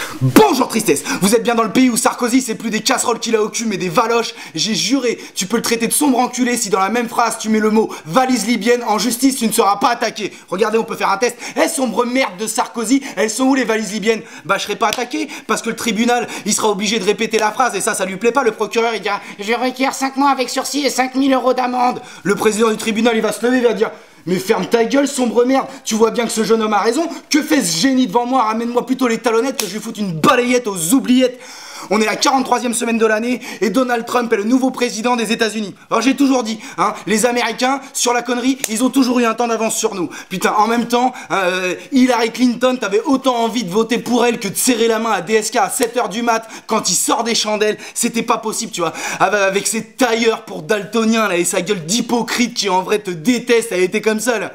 Bonjour tristesse, vous êtes bien dans le pays où Sarkozy c'est plus des casseroles qu'il a au cul mais des valoches. J'ai juré, tu peux le traiter de sombre enculé si dans la même phrase tu mets le mot valise libyenne, en justice tu ne seras pas attaqué. Regardez, on peut faire un test. Sombre merde de Sarkozy, elles sont où les valises libyennes? Bah je serai pas attaqué parce que le tribunal il sera obligé de répéter la phrase et ça lui plaît pas. Le procureur il dira je requiers 5 mois avec sursis et 5 000 € d'amende. Le président du tribunal il va se lever, il va dire mais ferme ta gueule, sombre merde, tu vois bien que ce jeune homme a raison. Que fait ce génie devant moi? Ramène-moi plutôt les talonnettes que je lui foute une balayette aux oubliettes. On est la 43e semaine de l'année et Donald Trump est le nouveau président des États-Unis. Alors j'ai toujours dit, hein, les Américains, sur la connerie, ils ont toujours eu un temps d'avance sur nous. Putain, en même temps, Hillary Clinton, t'avais autant envie de voter pour elle que de serrer la main à DSK à 7h du mat quand il sort des chandelles. C'était pas possible, tu vois. Avec ses tailleurs pour daltoniens là et sa gueule d'hypocrite qui en vrai te déteste, elle était comme ça là.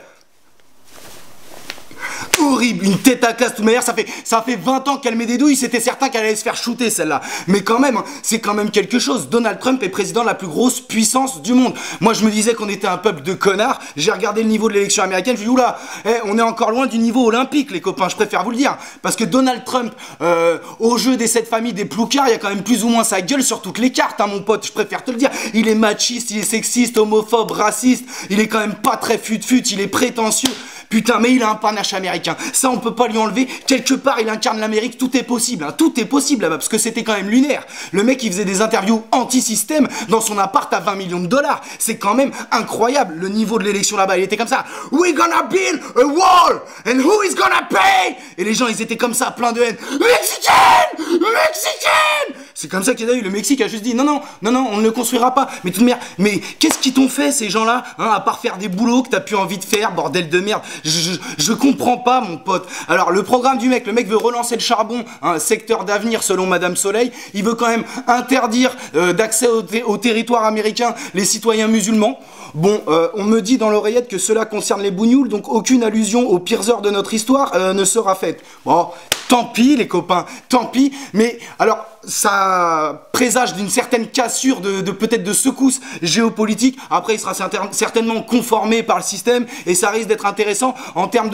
Horrible, une tête à classe, de toute manière ça fait 20 ans qu'elle met des douilles, c'était certain qu'elle allait se faire shooter celle-là. Mais quand même, c'est quand même quelque chose. Donald Trump est président de la plus grosse puissance du monde. Moi je me disais qu'on était un peuple de connards, j'ai regardé le niveau de l'élection américaine, je me dis oula, on est encore loin du niveau olympique les copains, je préfère vous le dire. Parce que Donald Trump, au jeu des 7 familles des ploucards, il y a quand même plus ou moins sa gueule sur toutes les cartes, hein, mon pote, je préfère te le dire. Il est machiste, il est sexiste, homophobe, raciste, il est quand même pas très fut-fut, il est prétentieux. Putain, mais il a un panache américain. Ça, on peut pas lui enlever. Quelque part, il incarne l'Amérique. Tout est possible. Hein. Tout est possible là-bas. Parce que c'était quand même lunaire. Le mec, il faisait des interviews anti-système dans son appart à 20 millions de $. C'est quand même incroyable. Le niveau de l'élection là-bas, il était comme ça. We're gonna build a wall. And who is gonna pay? Et les gens, ils étaient comme ça, plein de haine. Mexicaine! Mexicaine! C'est comme ça qu'il y a eu. Le Mexique a juste dit non, on ne le construira pas. Mais toute merde. Mais qu'est-ce qu'ils t'ont fait, ces gens-là, hein, à part faire des boulots que t'as plus envie de faire, bordel de merde. Je comprends pas, mon pote. Alors, le programme du mec, le mec veut relancer le charbon, un secteur d'avenir selon Madame Soleil. Il veut quand même interdire d'accès au territoire américain les citoyens musulmans. Bon, on me dit dans l'oreillette que cela concerne les bougnoules, donc aucune allusion aux pires heures de notre histoire ne sera faite. Bon, tant pis les copains, tant pis. Mais alors, ça présage d'une certaine cassure, peut-être de secousse géopolitique. Après, il sera certainement conformé par le système et ça risque d'être intéressant en termes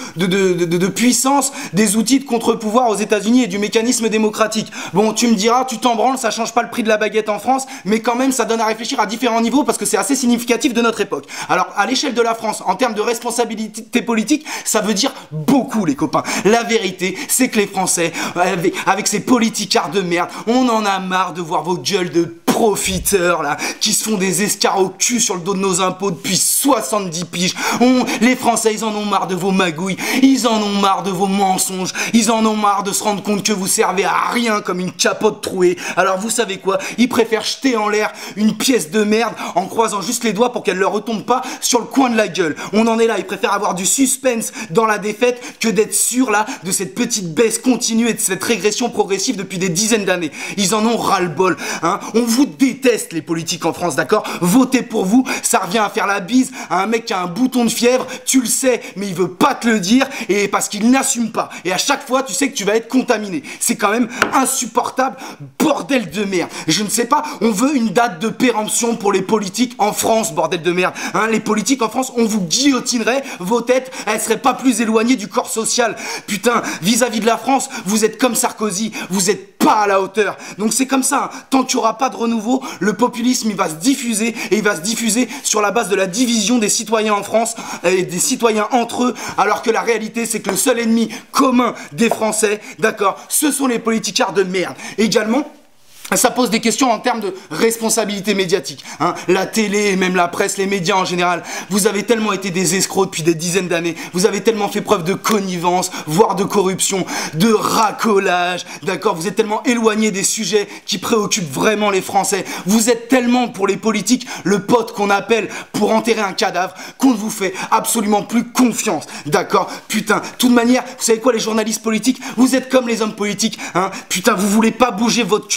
de puissance des outils de contre-pouvoir aux États-Unis et du mécanisme démocratique. Bon, tu me diras, tu t'en branles, ça change pas le prix de la baguette en France, mais quand même, ça donne à réfléchir à différents niveaux parce que c'est assez significatif de notre époque. Alors, à l'échelle de la France, en termes de responsabilité politique, ça veut dire beaucoup, les copains. La vérité, c'est que les Français, avec ces politicards de merde, on en a marre de voir vos gueules de profiteurs là, qui se font des escarres au cul sur le dos de nos impôts depuis 70 piges. Les Français, ils en ont marre de vos magouilles, ils en ont marre de vos mensonges, ils en ont marre de se rendre compte que vous servez à rien comme une capote trouée. Alors vous savez quoi? Ils préfèrent jeter en l'air une pièce de merde en croisant juste les doigts pour qu'elle leur retombe pas sur le coin de la gueule. On en est là, ils préfèrent avoir du suspense dans la défaite que d'être sûr là de cette petite baisse continue et de cette régression progressive depuis des dizaines d'années. Ils en ont ras-le-bol, hein. On vous déteste les politiques en France, d'accord? Voter pour vous, ça revient à faire la bise à un mec qui a un bouton de fièvre, tu le sais, mais il veut pas te le dire et parce qu'il n'assume pas. Et à chaque fois, tu sais que tu vas être contaminé. C'est quand même insupportable, bordel de merde. Je ne sais pas, on veut une date de péremption pour les politiques en France, bordel de merde. Hein, les politiques en France, on vous guillotinerait, vos têtes, elles seraient pas plus éloignées du corps social. Putain, vis-à-vis de la France, vous êtes comme Sarkozy, vous êtes pas à la hauteur. Donc c'est comme ça, hein. Tant qu'il n'y aura pas de renouveau, le populisme il va se diffuser et il va se diffuser sur la base de la division des citoyens en France et des citoyens entre eux, alors que la réalité c'est que le seul ennemi commun des Français, d'accord, ce sont les politicards de merde. Également, ça pose des questions en termes de responsabilité médiatique, hein. La télé et même la presse, les médias en général, vous avez tellement été des escrocs depuis des dizaines d'années, vous avez tellement fait preuve de connivence, voire de corruption, de racolage, d'accord, vous êtes tellement éloigné des sujets qui préoccupent vraiment les Français, vous êtes tellement pour les politiques le pote qu'on appelle pour enterrer un cadavre qu'on ne vous fait absolument plus confiance, d'accord. Putain, de toute manière, vous savez quoi les journalistes politiques, vous êtes comme les hommes politiques, hein. Putain, vous voulez pas bouger votre cul de là, ça fait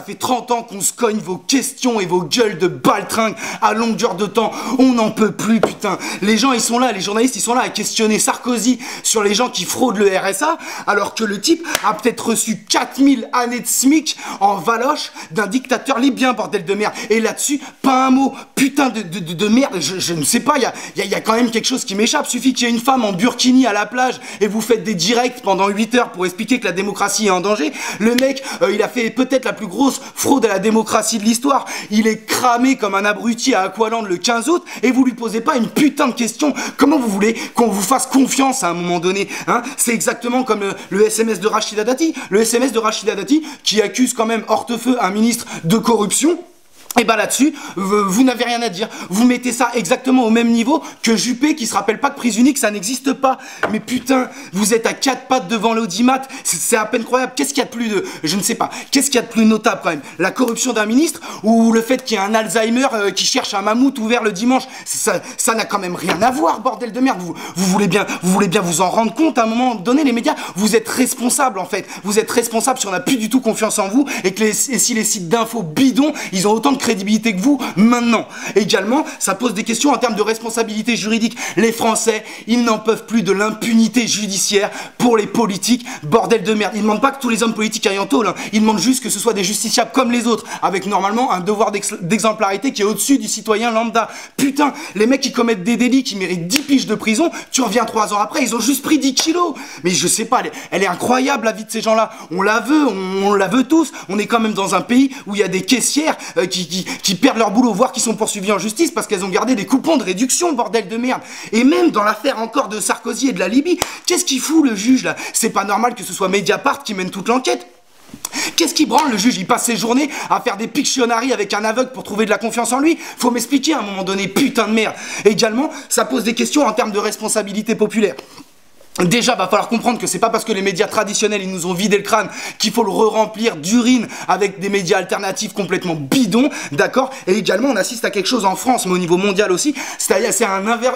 fait 30 ans qu'on se cogne vos questions et vos gueules de baltringue à longueur de temps. On n'en peut plus, putain. Les gens, ils sont là, les journalistes, ils sont là à questionner Sarkozy sur les gens qui fraudent le RSA, alors que le type a peut-être reçu 4000 années de SMIC en valoche d'un dictateur libyen, bordel de merde. Et là-dessus, pas un mot. Putain de merde, je ne sais pas, il y a quand même quelque chose qui m'échappe. Suffit qu'il y ait une femme en burkini à la plage et vous faites des directs pendant 8 heures pour expliquer que la démocratie est en danger. Le mec, il a fait peut-être la plus grosse fraude à la démocratie de l'histoire. Il est cramé comme un abruti à Aqualand le 15 août et vous lui posez pas une putain de question. Comment vous voulez qu'on vous fasse confiance à un moment donné, hein? C'est exactement comme le SMS de Rachida Dati. Le SMS de Rachida Dati qui accuse quand même Hortefeux, un ministre, de corruption. Et bah là-dessus, vous n'avez rien à dire. Vous mettez ça exactement au même niveau que Juppé qui se rappelle pas que prise unique ça n'existe pas. Mais putain, vous êtes à 4 pattes devant l'audimat, c'est à peine croyable. Qu'est-ce qu'il y a de plus de... Je ne sais pas. Qu'est-ce qu'il y a de plus notable quand même? La corruption d'un ministre ou le fait qu'il y ait un Alzheimer qui cherche un mammouth ouvert le dimanche? Ça n'a quand même rien à voir, bordel de merde. Vous voulez bien vous en rendre compte à un moment donné, les médias. Vous êtes responsables en fait. Vous êtes responsables si on n'a plus du tout confiance en vous et que si les sites d'infos bidons, ils ont autant de crédibilité que vous maintenant. Également, ça pose des questions en termes de responsabilité juridique. Les Français, ils n'en peuvent plus de l'impunité judiciaire pour les politiques. Bordel de merde. Ils ne demandent pas que tous les hommes politiques aillent en tôle, hein. Ils demandent juste que ce soit des justiciables comme les autres, avec normalement un devoir d'exemplarité qui est au-dessus du citoyen lambda. Putain, les mecs qui commettent des délits qui méritent 10 piges de prison, tu reviens 3 ans après, ils ont juste pris 10 kilos. Mais je sais pas, elle est incroyable la vie de ces gens-là. On la veut, on la veut tous. On est quand même dans un pays où il y a des caissières qui perdent leur boulot, voire qui sont poursuivies en justice parce qu'elles ont gardé des coupons de réduction, bordel de merde. Et même dans l'affaire encore de Sarkozy et de la Libye, qu'est-ce qu'il fout le juge là? C'est pas normal que ce soit Mediapart qui mène toute l'enquête. Qu'est-ce qui branle le juge? Il passe ses journées à faire des Pictionary avec un aveugle pour trouver de la confiance en lui. Faut m'expliquer à un moment donné, putain de merde. Et également, ça pose des questions en termes de responsabilité populaire. Déjà, va falloir comprendre que c'est pas parce que les médias traditionnels ils nous ont vidé le crâne qu'il faut le re-remplir d'urine avec des médias alternatifs complètement bidons, d'accord? Et également, on assiste à quelque chose en France, mais au niveau mondial aussi, c'est-à-dire c'est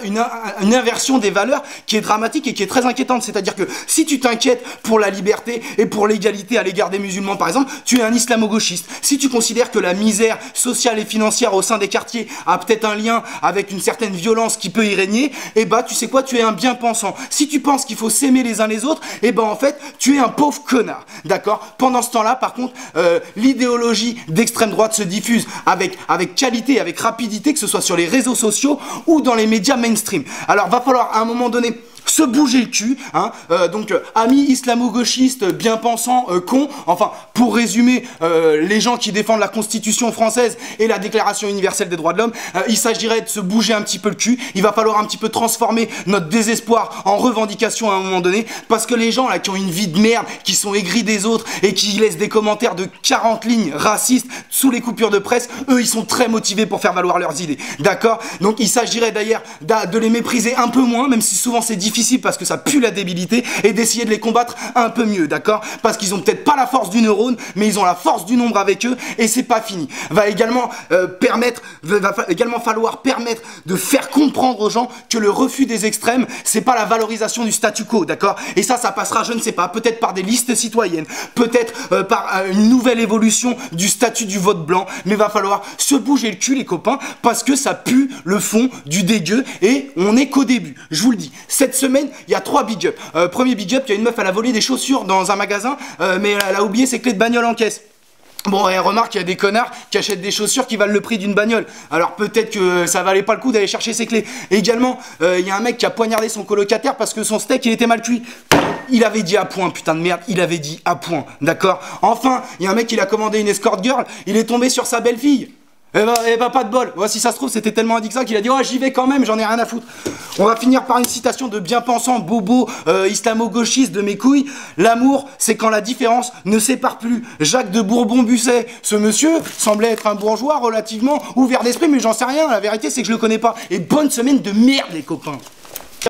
une inversion des valeurs qui est dramatique et qui est très inquiétante. C'est-à-dire que si tu t'inquiètes pour la liberté et pour l'égalité à l'égard des musulmans, par exemple, tu es un islamo-gauchiste. Si tu considères que la misère sociale et financière au sein des quartiers a peut-être un lien avec une certaine violence qui peut y régner, et bah tu sais quoi, tu es un bien-pensant. Si tu penses qu'il faut s'aimer les uns les autres, et ben en fait tu es un pauvre connard, d'accord? Pendant ce temps-là, par contre, l'idéologie d'extrême droite se diffuse avec qualité, avec rapidité, que ce soit sur les réseaux sociaux ou dans les médias mainstream. Alors va falloir à un moment donné se bouger le cul, hein, donc amis islamo-gauchistes, bien-pensants, cons, enfin, pour résumer, les gens qui défendent la Constitution française et la Déclaration universelle des droits de l'homme, il s'agirait de se bouger un petit peu le cul, il va falloir un petit peu transformer notre désespoir en revendication à un moment donné, parce que les gens là qui ont une vie de merde, qui sont aigris des autres et qui laissent des commentaires de 40 lignes racistes sous les coupures de presse, eux ils sont très motivés pour faire valoir leurs idées, d'accord? Donc il s'agirait d'ailleurs de les mépriser un peu moins, même si souvent c'est difficile parce que ça pue la débilité, et d'essayer de les combattre un peu mieux, d'accord? Parce qu'ils ont peut-être pas la force du neurone, mais ils ont la force du nombre avec eux, et c'est pas fini. Va également falloir permettre de faire comprendre aux gens que le refus des extrêmes, c'est pas la valorisation du statu quo, d'accord? Et ça passera, je ne sais pas, peut-être par des listes citoyennes, peut-être par une nouvelle évolution du statut du vote blanc, mais va falloir se bouger le cul, les copains, parce que ça pue le fond du dégueu, et on est qu'au début, je vous le dis. Cette semaine, il y a 3 big up. Premier big up, il y a une meuf, elle a volé des chaussures dans un magasin, mais elle a oublié ses clés de bagnole en caisse. Bon, et remarque qu'il y a des connards qui achètent des chaussures qui valent le prix d'une bagnole. Alors peut-être que ça valait pas le coup d'aller chercher ses clés. Et également, il y a un mec qui a poignardé son colocataire parce que son steak il était mal cuit. Il avait dit à point, putain de merde, il avait dit à point, d'accord? Enfin, il y a un mec qui a commandé une escort girl, il est tombé sur sa belle-fille. Eh ben pas de bol. Si ça se trouve c'était tellement addict ça qu'il a dit oh j'y vais quand même, j'en ai rien à foutre. On va finir par une citation de bien-pensant bobo islamo-gauchiste de mes couilles. L'amour c'est quand la différence ne sépare plus. Jacques de Bourbon-Busset. Ce monsieur semblait être un bourgeois relativement ouvert d'esprit, mais j'en sais rien, la vérité c'est que je le connais pas. Et bonne semaine de merde les copains.